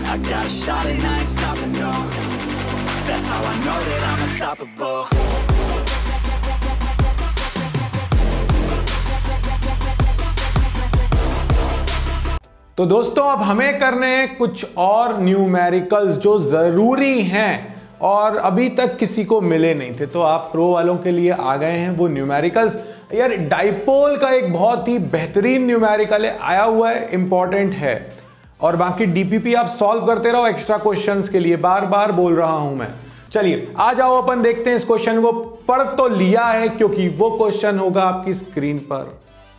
I got a shot and I ain't stopping, no. That's how I know that I'm unstoppable. तो दोस्तों अब हमें करने हैं कुछ और न्यूमेरिकल्स जो जरूरी हैं और अभी तक किसी को मिले नहीं थे, तो आप प्रो वालों के लिए आ गए हैं वो न्यूमेरिकल्स। यार डाइपोल का एक बहुत ही बेहतरीन न्यूमेरिकल है, आया हुआ है, इंपॉर्टेंट है, और बाकी डीपीपी आप सॉल्व करते रहो एक्स्ट्रा क्वेश्चंस के लिए, बार बार बोल रहा हूं मैं। चलिए आ जाओ अपन देखते हैं इस क्वेश्चन को। पढ़ तो लिया है क्योंकि वो क्वेश्चन होगा आपकी स्क्रीन पर।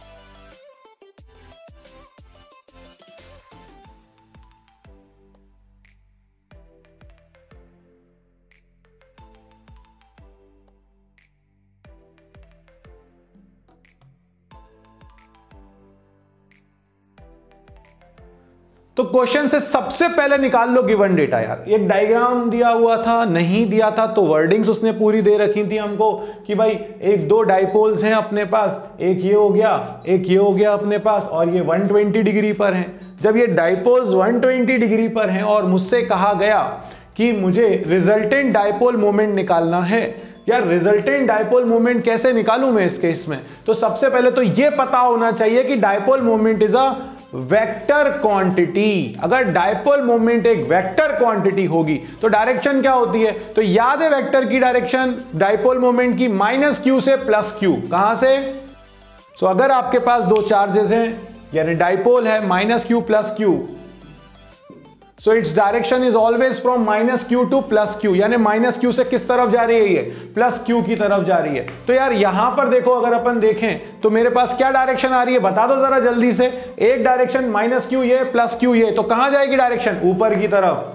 तो क्वेश्चन से सबसे पहले निकाल लो गिवन डेटा। यार एक डायग्राम दिया हुआ था, नहीं दिया था तो वर्डिंग्स उसने पूरी दे रखी थी हमको कि भाई एक दो डाइपोल्स हैं अपने पास, एक ये हो गया, एक ये हो गया अपने पास, और ये 120 डिग्री पर हैं। जब ये डाइपोल्स 120 डिग्री पर हैं और मुझसे कहा गया कि मुझे रिजल्टेंट डाइपोल मोमेंट निकालना है, यार रिजल्टेंट डाइपोल मोमेंट कैसे निकालूं मैं इस केस में? तो सबसे पहले तो ये पता होना चाहिए कि dipole moment is a vector quantity. अगर डाइपोल मोमेंट एक वेक्टर क्वांटिटी होगी तो डायरेक्शन क्या होती है? तो याद है वेक्टर की डायरेक्शन डाइपोल मोमेंट की -q से +q। कहां से? सो अगर आपके पास दो चार्जेस हैं, यानी डाइपोल है -q +q, so its direction is always from -q to +q, यानी -q से किस तरफ जा रही है? ये +q की तरफ जा रही है। तो यार यहां पर देखो, अगर अपन देखें तो मेरे पास क्या डायरेक्शन आ रही है, बता दो जरा जल्दी से। एक डायरेक्शन -q ये, +q ये, तो कहां जाएगी डायरेक्शन? ऊपर की तरफ।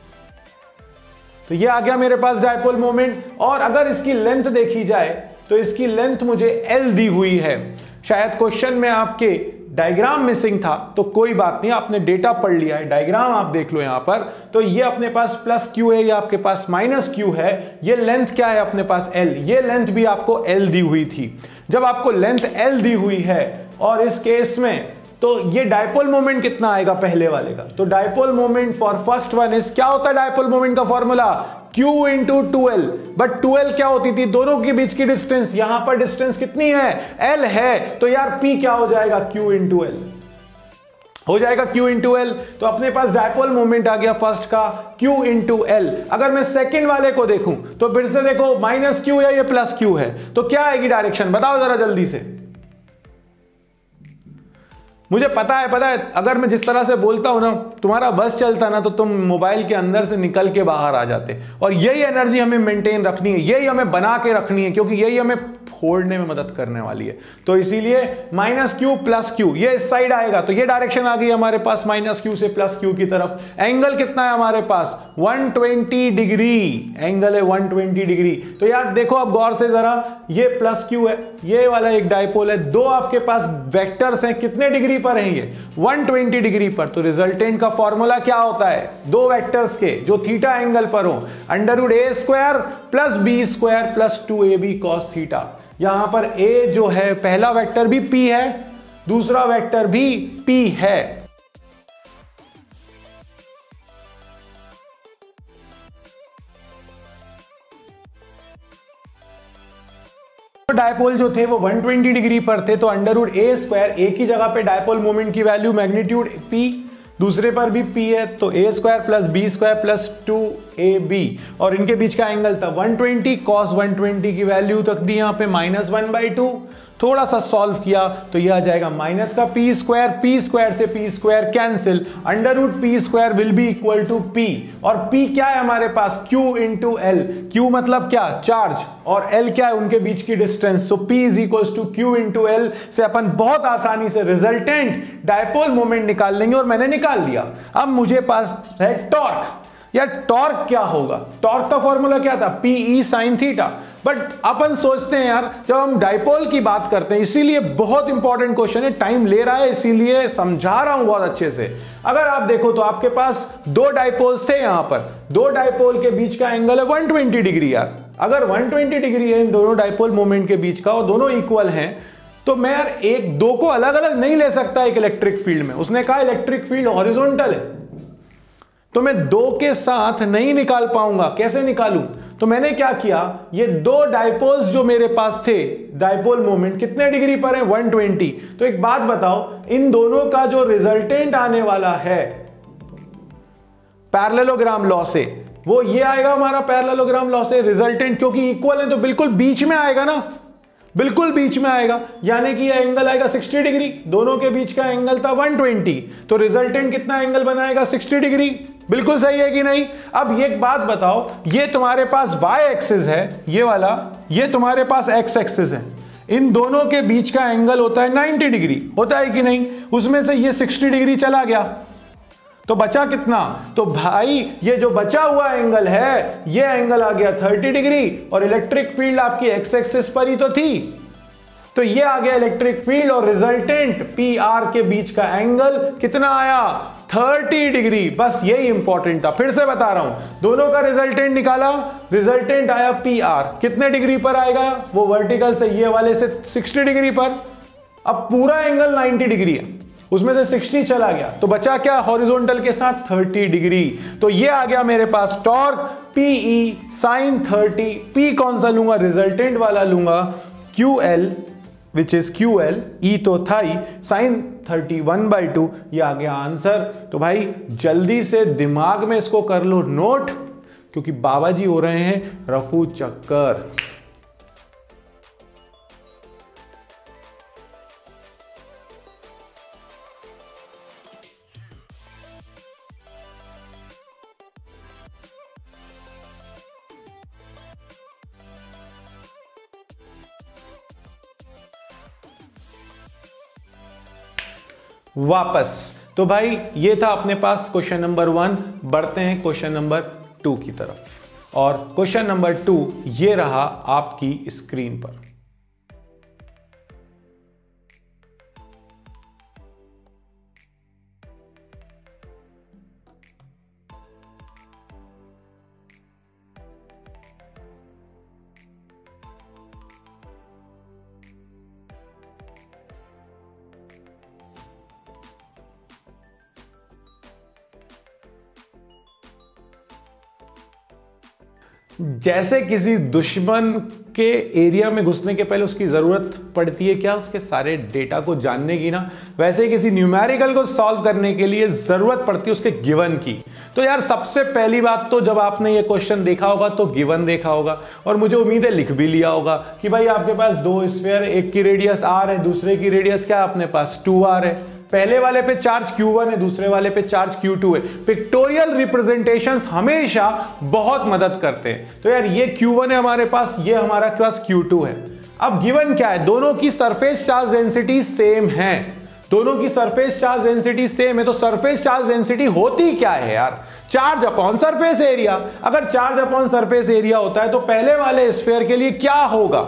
तो ये आ गया मेरे पास डाइपोल मोमेंट। और अगर इसकी लेंथ देखी जाए तो इसकी लेंथ मुझे l दी हुई है। शायद क्वेश्चन में आपके डायग्राम मिसिंग था, तो कोई बात नहीं, आपने डेटा पढ़ लिया है, डायग्राम आप देख लो यहां पर। तो ये अपने पास +q है, ये आपके पास -q है। ये लेंथ क्या है अपने पास? l। ये लेंथ भी आपको l दी हुई थी। जब आपको लेंथ l दी हुई है और इस केस में, तो ये डाइपोल मोमेंट कितना आएगा पहले वाले का? तो dipole moment for first one is, क्या होता है डाइपोल मोमेंट का formula? q into 2l। But 2l क्या होती थी? दोनों के बीच की डिस्टेंस। यहां पर डिस्टेंस कितनी है? l है। तो यार p क्या हो जाएगा? q इंटू l हो जाएगा, q इंटू l। तो अपने पास डाइपोल मोमेंट आ गया फर्स्ट का q इंटू l। अगर मैं सेकंड वाले को देखूं तो फिर से देखो, -q है, ये +q है, तो क्या आएगी डायरेक्शन? बताओ जरा जल्दी से। मुझे पता है, अगर मैं जिस तरह से बोलता हूं ना, तुम्हारा बस चलता ना, तो तुम मोबाइल के अंदर से निकल के बाहर आ जाते। और यही एनर्जी हमें मेंटेन रखनी है, यही हमें बना के रखनी है, क्योंकि यही हमें फोड़ने में मदद करने वाली है। तो इसीलिए -q +q ये इस साइड आएगा, तो ये डायरेक्शन आ गई हमारे पास -q से +q की तरफ। एंगल कितना है हमारे पास? 120 डिग्री एंगल है, 120 डिग्री। तो यार देखो अब गौर से जरा, ये +q है, ये वाला एक डाइपोल है, दो आपके पास वेक्टर्स हैं, कितने डिग्री पर हैं ये? 120 डिग्री पर। तो रिजल्टेंट का फॉर्मूला क्या होता है? दो वेक्टर्स के जो थीटा एंगल पर हो, √a² + b² + 2ab cos theta. यहां पर a जो है, पहला वेक्टर भी p है, दूसरा वेक्टर भी p है। डायपोल जो थे वो 120 डिग्री पर थे, तो √a², एक ही जगह पे डायपोल मोमेंट की वैल्यू मैग्नीट्यूड p, दूसरे पर भी p है, तो a² + b² + 2ab, और इनके बीच का एंगल था 120। cos 120 की वैल्यू तक दी यहां पे -1/2। थोड़ा सा सॉल्व किया तो यह आ जाएगा माइनस का p² से p² cancel, √p² will be equal to p, और p क्या है हमारे पास? q into l। q मतलब क्या? चार्ज, और l क्या है? उनके बीच की distance. So p is equal to q into l से अपन बहुत आसानी से रिजल्टेंट डाइपोल मोमेंट निकाल लेंगे, और मैंने निकाल लिया। अब मुझे पास है टॉर्क। यार टॉर्क क्या होगा? टॉर्क का फॉर्मूला क्या था? PE sin theta. बट अपन सोचते हैं यार, जब हम डाइपोल की बात करते हैं, इसीलिए बहुत इंपॉर्टेंट क्वेश्चन है, टाइम ले रहा है इसीलिए समझा रहा हूं बहुत अच्छे से। अगर आप देखो तो आपके पास दो डाइपोल्स थे, यहां पर दो डाइपोल के बीच का एंगल है 120 डिग्री। यार अगर 120 डिग्री है इन दोनों डाइपोल मोमेंट के बीच का और दोनों इक्वल हैं, तो मैं यार एक दो को अलग अलग नहीं ले सकता एक इलेक्ट्रिक फील्ड में। उसने कहा इलेक्ट्रिक फील्ड हॉरिजॉन्टल है, तो मैं 2 के साथ नहीं निकाल पाऊंगा। कैसे निकालूं? तो मैंने क्या किया, ये 2 डाइपोल्स जो मेरे पास थे, डाइपोल मोमेंट कितने डिग्री पर है? 120। तो एक बात बताओ, इन दोनों का जो रिजल्टेंट आने वाला है पैरेललोग्राम लॉ से, वो ये आएगा हमारा पैरेललोग्राम लॉ से रिजल्टेंट, क्योंकि इक्वल है तो बिल्कुल बीच में आएगा ना, बिल्कुल बीच में आएगा। यानी कि ये एंगल आएगा 60 डिग्री, दोनों के बीच का एंगल था 120, तो रिजल्टेंट कितना एंगल बनाएगा? 60 डिग्री। बिल्कुल सही है कि नहीं? अब ये एक बात बताओ, ये तुम्हारे पास y एक्सिस है, ये वाला, ये तुम्हारे पास x एक्सिस है, इन दोनों के बीच का एंगल होता है 90 डिग्री, होता है कि नहीं? उसमें से ये 60 डिग्री चला गया, तो बचा कितना? तो भाई ये जो बचा हुआ एंगल है, ये एंगल आ गया 30 डिग्री, और इलेक्ट्रिक फील्ड आपकी एक्स एक्सिस पर ही तो थी, तो ये आ गया इलेक्ट्रिक फील्ड, और रिजल्टेंट पी आर के बीच का एंगल कितना आया? 30 डिग्री। बस यही इंपॉर्टेंट था, फिर से बता रहा हूं, दोनों का रिजल्टेंट निकाला, रिजल्टेंट आया पी आर, कितने डिग्री पर आएगा? वो वर्टिकल से ये वाले से 60 डिग्री पर। अब पूरा एंगल 90 डिग्री है, उसमें से 60 चला गया, तो बचा क्या? हॉरिजॉन्टल के साथ 30 डिग्री। तो ये आ गया मेरे पास टॉर्क पीई साइन 30। पी कौन सा लूंगा? रिजल्टेंट वाला लूंगा, QL which is QL, E तो था ही, साइन 30 1/2, ये आ गया आंसर। तो भाई जल्दी से दिमाग में इसको कर लो नोट, क्योंकि बाबा जी हो रहे हैं रफू चक्कर। वापस, तो भाई ये था अपने पास क्वेश्चन नंबर 1। बढ़ते हैं क्वेश्चन नंबर 2 की तरफ, और क्वेश्चन नंबर 2 ये रहा आपकी स्क्रीन पर। जैसे किसी दुश्मन के एरिया में घुसने के पहले उसकी जरूरत पड़ती है क्या? उसके सारे डेटा को जानने की ना, वैसे ही किसी न्यूमेरिकल को सॉल्व करने के लिए जरूरत पड़ती है उसके गिवन की। तो यार सबसे पहली बात तो जब आपने ये क्वेश्चन देखा होगा तो गिवन देखा होगा, और मुझे उम्मीद है लिख भी लिया होगा कि भाई आपके पास 2 स्फीयर, एक की रेडियस r है, दूसरे की रेडियस क्या अपने पास 2r है। पहले वाले पे चार्ज Q1 है, दूसरे वाले पे चार्ज Q2 है। पिक्टोरियल रिप्रेजेंटेशंस हमेशा बहुत मदद करते हैं। तो यार ये Q1 है हमारे पास, ये हमारा पास Q2 है। अब गिवन क्या है? दोनों की सरफेस चार्ज डेंसिटी सेम है, दोनों की सरफेस चार्ज डेंसिटी सेम है। तो सरफेस चार्ज डेंसिटी होती क्या है यार? Charge upon surface area. अगर चार्ज अपॉन सरफेस एरिया होता है तो पहले वाले स्फीयर के लिए क्या होगा?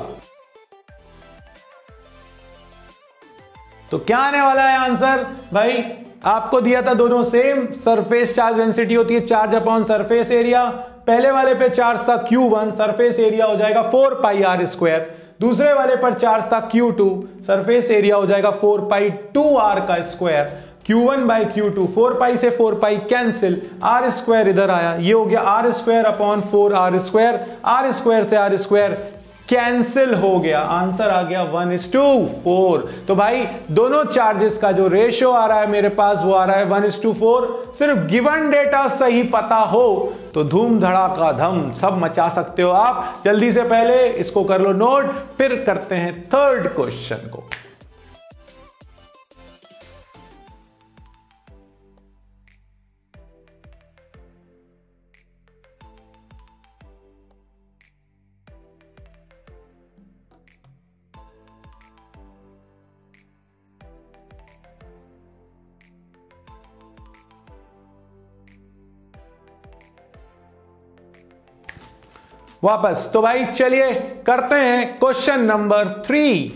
तो क्या आने वाला है आंसर? भाई आपको दिया था दोनों सेम, सरफेस चार्ज डेंसिटी होती है चार्ज अपॉन सरफेस एरिया। पहले वाले पे चार्ज था Q1, सरफेस एरिया हो जाएगा 4πr²। दूसरे वाले पर चार्ज था Q2, सरफेस एरिया हो जाएगा 4π2r का स्क्वायर। Q1/Q2, 4π से 4π कैंसिल, r² इधर आया, ये हो गया r² अपॉन 4r², r² से r² कैंसिल हो गया, आंसर आ गया 1:4। तो भाई दोनों चार्जेस का जो रेशियो आ रहा है मेरे पास वो आ रहा है 1:4। सिर्फ गिवन डेटा सही पता हो तो धूम धड़ाका धम सब मचा सकते हो आप। जल्दी से पहले इसको कर लो नोट, फिर करते हैं थर्ड क्वेश्चन को। वापस, तो भाई चलिए करते हैं क्वेश्चन नंबर 3।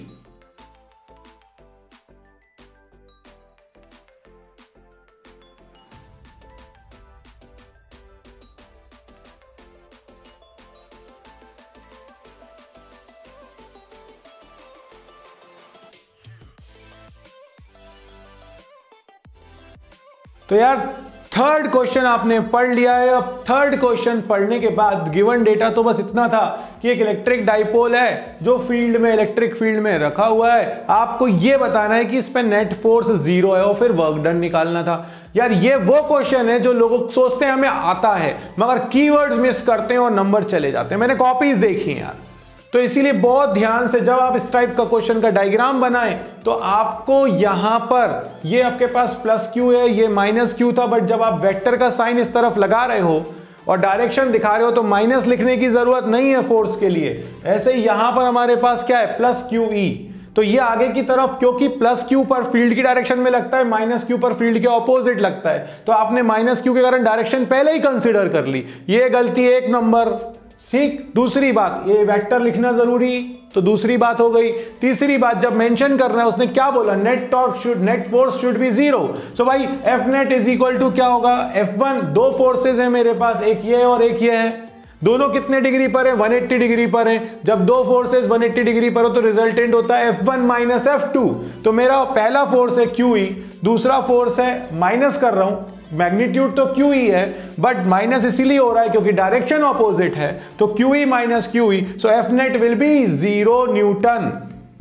तो यार थर्ड क्वेश्चन आपने पढ़ लिया है। अब थर्ड क्वेश्चन पढ़ने के बाद गिवन डेटा तो बस इतना था कि एक इलेक्ट्रिक डाइपोल है जो फील्ड में, इलेक्ट्रिक फील्ड में रखा हुआ है। आपको यह बताना है कि इस पे नेट फोर्स 0 है और फिर वर्क डन निकालना था। यार ये वो क्वेश्चन है जो लोग सोचते हैं हमें आता है मगर कीवर्ड्स मिस करते हैं और नंबर चले जाते हैं। मैंने कॉपीज देखी हैं यार, तो इसीलिए बहुत ध्यान से जब आप इस टाइप का क्वेश्चन का डायग्राम बनाएं तो आपको यहां पर ये आपके पास प्लस क्यू है, ये माइनस क्यू था, बट जब आप वेक्टर का साइन इस तरफ लगा रहे हो और डायरेक्शन दिखा रहे हो तो माइनस लिखने की जरूरत नहीं है फोर्स के लिए। ऐसे ही यहां पर हमारे पास क्या है, प्लस क्यू ई, तो ये आगे की तरफ क्योंकि प्लस क्यू पर फील्ड की डायरेक्शन में लगता है, माइनस क्यू पर फील्ड के ऑपोजिट लगता है, तो आपने माइनस क्यू के कारण डायरेक्शन पहले ही कंसीडर कर ली। ये गलती एक नंबर, ठीक। दूसरी बात, ये वेक्टर लिखना जरूरी, तो दूसरी बात हो गई। तीसरी बात, जब मेंशन करना है उसने क्या बोला, net force should be 0। So भाई F net is equal to क्या होगा, F1। दो फोर्सेज है मेरे पास, एक ये है और एक ये है, दोनों कितने डिग्री पर है, 180 डिग्री पर है। जब दो फोर्सेस 180 डिग्री पर हो तो रिजल्टेंट होता है F1 माइनस F2। तो मेरा पहला फोर्स है QE, दूसरा फोर्स है, माइनस कर रहा हूं, मैग्नीट्यूड तो QE है बट माइनस इसीलिए हो रहा है क्योंकि डायरेक्शन ऑपोजिट है, तो QE minus QE, so F नेट विल बी 0 न्यूटन।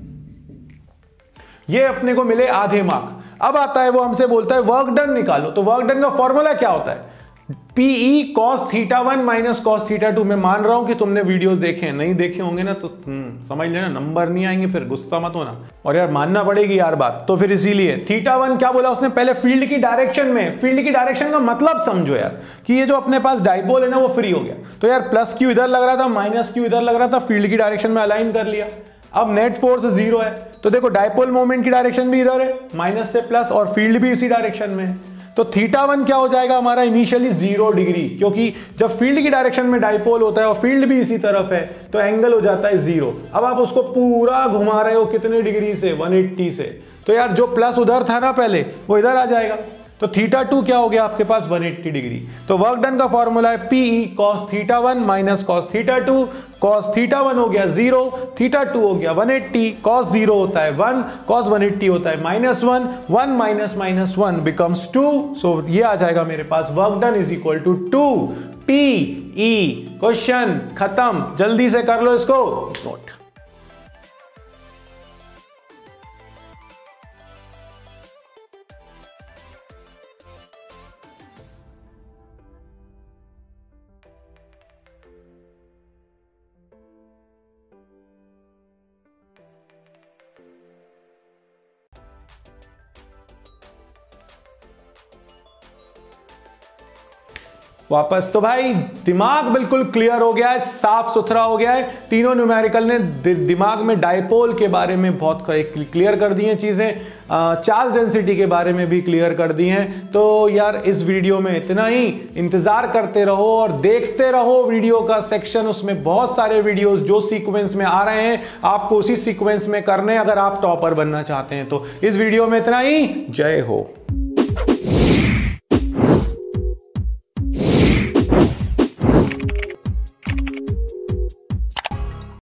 ये अपने को मिले आधे मार्क। अब आता है वो हमसे बोलता है वर्क डन निकालो, तो वर्क डन का फॉर्मूला क्या होता है, PE cos θ1 माइनस cos θ2। मैं मान रहा हूं कि तुमने वीडियोस देखे हैं, नहीं देखे होंगे ना तो समझ लेना, नंबर नहीं आएंगे फिर गुस्सा मत होना, और यार मानना पड़ेगी यार बात। तो फिर इसीलिए θ1 क्या बोला उसने, पहले फील्ड की डायरेक्शन में, फील्ड की डायरेक्शन का मतलब समझो यार कि ये जो अपने पास डाइपोल है ना वो फ्री हो गया, तो यार प्लस क्यू इधर लग रहा था, माइनस क्यू इधर लग रहा था, फील्ड की डायरेक्शन में अलाइन कर लिया। अब नेट फोर्स 0 है, तो देखो डाइपोल मोमेंट की डायरेक्शन भी इधर है, माइनस से प्लस, और फील्ड भी इसी डायरेक्शन में है। तो θ1 क्या हो जाएगा हमारा, इनिशियली 0 डिग्री, क्योंकि जब फील्ड की डायरेक्शन में डाइपोल होता है और फील्ड भी इसी तरफ है तो एंगल हो जाता है 0। अब आप उसको पूरा घुमा रहे हो कितने डिग्री से, 180 से, तो यार जो प्लस उधर था ना पहले वो इधर आ जाएगा, तो θ2 क्या हो गया आपके पास, 180 डिग्री। तो वर्क डन का फॉर्मूला है PE cos θ1 minus cos θ2। cos θ1 हो गया 0, θ2 हो गया 180, cos 0 होता है 1, cos 180 होता है -1, 1 माइनस माइनस 1 बिकम्स 2। सो ये आ जाएगा मेरे पास work done is equal to 2 PE। Question खत्म, जल्दी से कर लो इसको नोट। वापस, तो भाई दिमाग बिल्कुल क्लियर हो गया है, साफ सुथरा हो गया है। तीनों न्यूमेरिकल ने दिमाग में डाइपोल के बारे में बहुत क्लियर कर दी हैं चीजें, चार्ज डेंसिटी के बारे में भी क्लियर कर दी हैं। तो यार इस वीडियो में इतना ही, इंतजार करते रहो और देखते रहो वीडियो का सेक्शन, उसमें बहुत सारे वीडियोस जो सीक्वेंस में आ रहे हैं आपको उसी सीक्वेंस में करने, अगर आप टॉपर बनना चाहते हैं तो। इस वीडियो में इतना ही, जय हो।